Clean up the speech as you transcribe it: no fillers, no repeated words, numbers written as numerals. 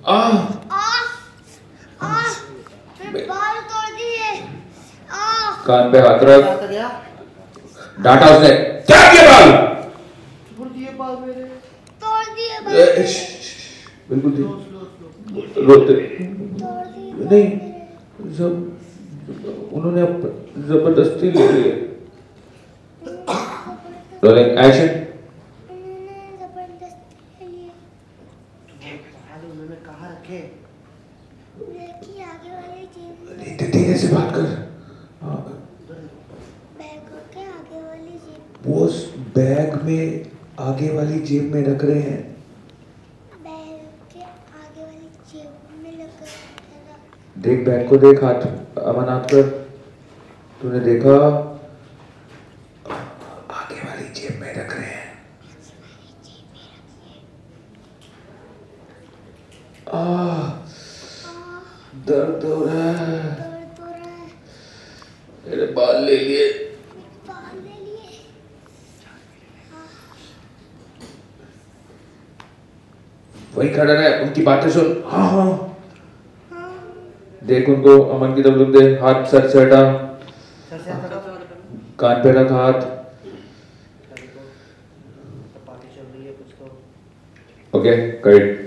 आ मेरे बाल तोड़ दिए। कान पे हाथ रख। डांटा उसने। क्या किया बाल? तोड़ दिए बाल मेरे। तोड़ दिए बाल। बिल्कुल रोते नहीं, जब उन्होंने जबरदस्ती ले ली है। Rolling action. जबरदस्ती ले लिए। उन्होंने कहाँ रखे? आगे वाली जेब। धीरे से बात कर। बैग के आगे वाली जेब। वो उस बैग में आगे वाली जेब में रख रहे हैं। बैग के आगे वाली जेब में लग गया। देख बैग को, देख हाथ अमानत कर। तूने देखा? आगे वाली जेब में रख रहे हैं। दर्द हो रहा है। मेरे बाल ले लिए। वही खड़ा रहे, उनकी बातें सुन। हाँ हाँ देख उनको, अमन की तरफ रुक दे। हाथ सर से हटा, कान पे रख हाथ। Okay correct.